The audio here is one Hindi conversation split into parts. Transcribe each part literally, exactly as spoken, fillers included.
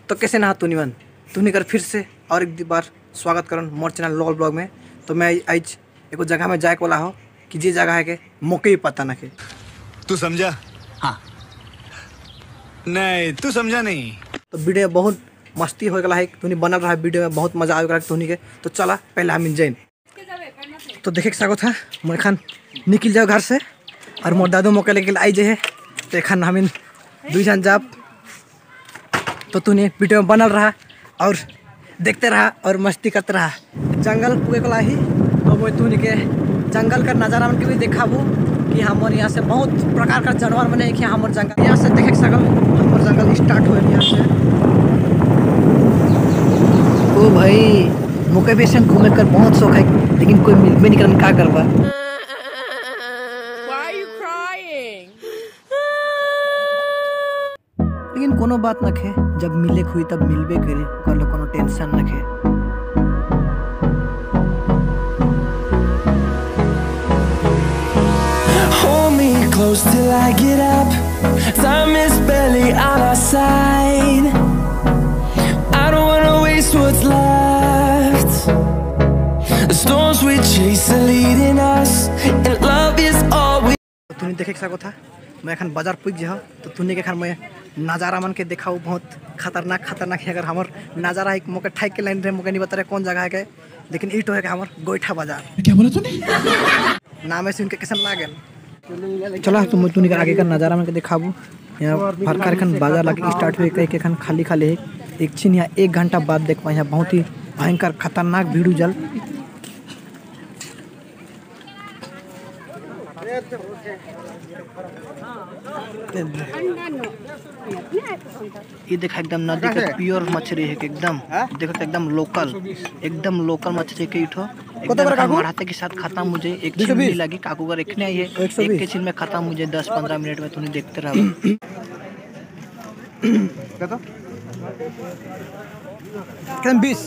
तो कैसे ना तुनी मन तुनी कर फिर से और एक बार स्वागत करन मोर चैनल लॉल ब्लॉग में। तो मैं आज एक जगह में जाए वाला हो कि जे जगह है के मौके भी पता ना के। तू समझा? हाँ नहीं तू समझा नहीं। तो वीडियो बहुत मस्ती हो गया है, तुनी बनल रहा वीडियो में बहुत मजा आएगा तुनी के। तो चला पहले हम जैन तो देखे सको था मैं खान निकल जाओ घर से और मोर दादू मौके लेके आई जे है। तो एखन हम दू जन जाब तो तूने वीडियो में बनल रहा और देखते रहा और मस्ती करते रहा। जंगल पूरे कला ही तो वो तूने के जंगल का नज़ारा मन के भी देखाबू कि हमारे यहाँ से बहुत प्रकार का जानवर बने कि हमारे जंगल यहाँ से देखे सकल हमारे जंगल स्टार्ट हुए यहाँ से। ओ भाई मुके भी ऐसे घूमे कर बहुत शौक है लेकिन कोई मिल में निकल क्या करवा। लेकिन कोनो बात न खे जब मिले हुई तब मिलबे करे कर कोनो टेंशन न खे। Hold me close till I get up. Time is barely on our side. I don't wanna waste what's left. The storms we chase are leading us, and love is all we. तूने देखे सको था मैं एखन बाजार पुग जा तो तूने के खान मैं नज़ारा मन के देखाऊ बहुत खतरनाक खतरनाक है। अगर हमार नज़ारा एक मौके ठाई के लाइन रहे मौके नहीं बता रहे कौन जगह है के, लेकिन ईटो है हमार गोईठा बाजार। क्या बोला तूने? नाम है सुन के कैसन लागल। चला तो मैं तूने आगे का नज़ारा मन के दिखाबू। यहाँ भरकर खन बाजार लगे स्टार्ट हुए कहीं खन खाली खाली है एक छीन यहाँ एक घंटा बाद देख पाए यहाँ बहुत ही भयंकर खतरनाक भीड़ जल। ये देखा एकदम नदी का प्योर मछली है एकदम देखो एकदम लोकल एकदम लोकल मछली के इठो एकदम मराठे के साथ खत्म मुझे एक छीन नहीं लगी काकू का रखने आई है एक के छीन में खत्म मुझे दस पंद्रह मिनट में तूने देखते रहो। एकदम बीस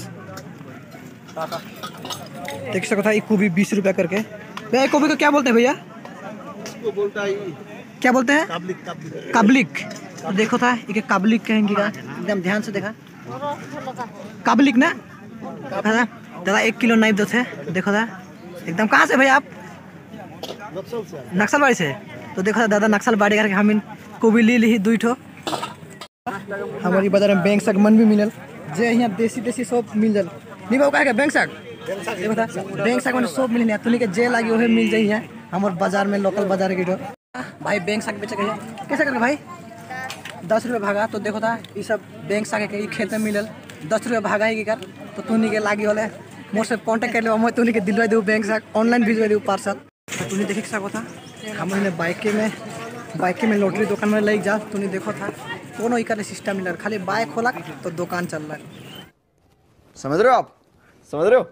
देख सकता है गोभी बीस रुपया करके। भैया गोभी को क्या बोलते हैं भैया? बोलता है क्या बोलते हैं? काबलिक काबलिक काबलिक। तो देखो था ये काबलिक कहेंगे का एकदम ध्यान से देखा काबलिक ना दादा एक किलो नाइफ दो थे देखो था एकदम। कहाँ से भैया आप? नक्सलबाड़ी से। तो देखो था दादा नक्सलबाड़ी करके हम गोभी ले ली दुई ठो। हमारी बाजार में बैंक साग मन भी मिलल जे यहाँ देसी देसी सब मिल जल नहीं बाबू कहे बैंक साग देखो था बैंक साग मैंने सब मिल तुनी के जे लगी वही मिल जाइए हमारे बाजार में लोकल बाजार के। भाई बैंक साग बेचे गए कैसे करके भाई दस रुपये भागा। तो देखो था ये सब बैंक साग के खेत में मिलल दस रुपये भागा ही कर। तो तूनी के लागी होले मोर से कॉन्टेक्ट कर ले मैं तूनी के दिलवा दूँ बैंक साग ऑनलाइन भिजवा दूँ पार्सल। तो तूनी देखे सको था हमारे बाइके में बाइके में लॉटरी दुकान में ले जा तूनी देखो था कोनो इकर सिस्टम मिलल खाली बाइक खोला तो दुकान चल रहा है। समझ रहे हो आप? समझ रहे हो?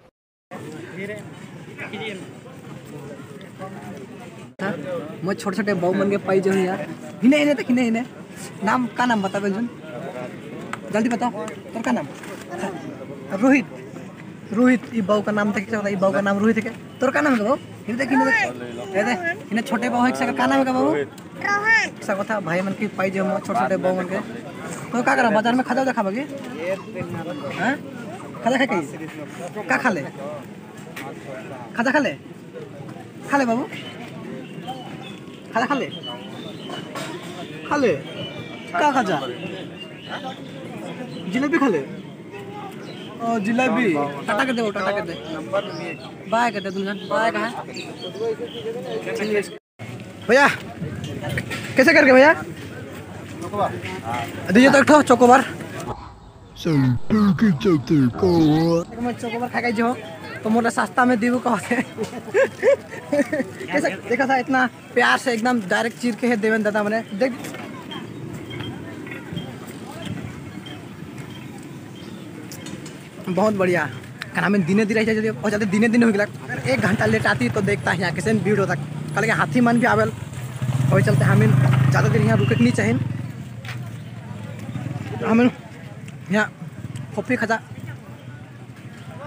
मैं छोटे छोटे बहु मन के पाई जो है यार हिने हिने तक हिने हिने नाम का नाम बता बेंजन जल्दी बता तोर का नाम? रोहित रोहित ये बहु का नाम तक ये बहु का नाम रोहित है तोर का नाम है बाबू? हिने तक हिने तक हिने छोटे बहु एक का नाम है बाबू? रोहन सको था भाई मन की पाई जो छोटे छोटे बहु मन के। तो क्या करा बाजार में खाजा देखा बगे हां खाजा खा के का खा ले खाजा खा ले खा ले बाबू खाजा खा ले खा ले का खाजा जिलेबी खा ले ओ जिलेबी टाटा के दे टाटा के दे बाय के दे दुल्हन बाय का भैया कैसे करके भैया दीजिए तो एक ठो चोकोबार चोकोबार खा गई जो तो मोटा सस्ता में दीबू कहते कैसे देखा था इतना प्यार से एकदम डायरेक्ट चीर के है देवेंद्र दादा मैंने देख बहुत बढ़िया खाना में दिने दिन रही और जाते दिने दिन हो गया अगर एक घंटा लेट आती तो देखता है यहाँ कैसे भीड़ होता कल के हाथी मन भी आवेल वही चलते हमें ज़्यादा देर यहाँ रुके नहीं चाहिए। हमें यहाँ कॉफी खजा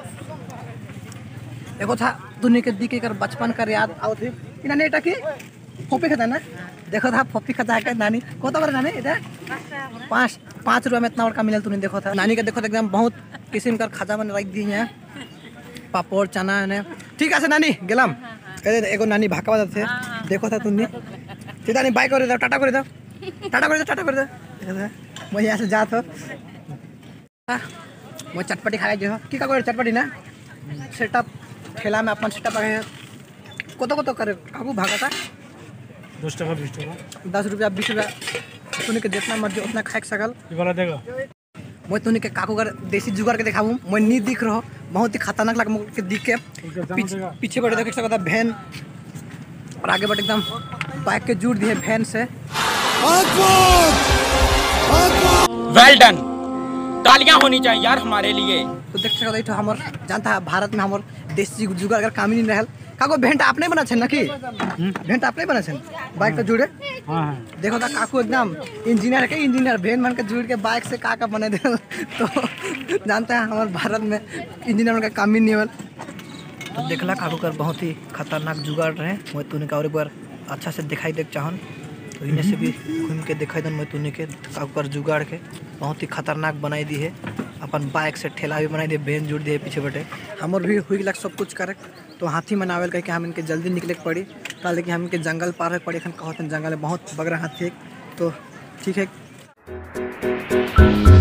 देखो था दुनिया के दी के कर बचपन कर याद आओ थे इन्हें नेटा की फोपी खाता ना देखो था फोपी खाता है क्या नानी को तो नानी इधर पाँच पाँच रुपये में इतना बड़का मिलल तूने देखो था नानी का देखो था एकदम बहुत किस्म का खाजा बन रख दी है पापड़ चना है ठीक है नानी गेलम एगो नानी भाका थे देखो था तुमने सीधा नहीं बाइक कर टाटा कर दो टाटा कर दो टाटा कर दो मैं यहाँ से जात हो मैं चटपटी खाए जो की का चटपटी ना सेटअप ठेला में अपन सेटअप है कत कत करे काकू भागा था दस टका बीस टका दस रुपया बीस रुपया तुने के जितना मर्जी उतना खाए सकल देगा मैं तुने के काकू का देसी जुगाड़ के दिखाऊँ मैं नहीं दिख रहा बहुत ही खतरनाक लग मुझे दिख के पीछे पीछे बढ़े देख सकता वैन और आगे बढ़ एकदम बाइक के जुड़ दिए वैन से वेल डन तालियां होनी चाहिए यार हमारे लिए तो देख सकते तो हमर जानता है भारत में हमर देसी जुगाड़ अगर काम ही नहीं रहल काको भेंट आपने बना छन ना की भेंट आपने बना छन बाइक के जुड़े हाँ हाँ देखो था काकू एकदम इंजीनियर के इंजीनियर भेन मन के जुड़ के बाइक से का का बने दे तो जानते हैं हमारे भारत में इंजीनियर का काम ही नहीं होल तो देखला काकू कर बहुत ही खतरनाक जुगाड़ रहे मैं तूने का और एक बार अच्छा से दिखाई देख चाहन तो इन्हें से भी घूम के दिखाई दन मैं तूने के काकू कर जुगाड़ के बहुत ही खतरनाक बनाई दी है अपन बाइक से ठेला भी बनाई दिए बेन जुड़ दिए पीछे बटे हमर भी हुई लग सब कुछ करे तो हाथी मनावेल कह के हम इनके जल्दी निकले के पड़ी कल कि हम इनके जंगल पार हो पड़ी कहते जंगल में बहुत बगरा हाथी तो ठीक है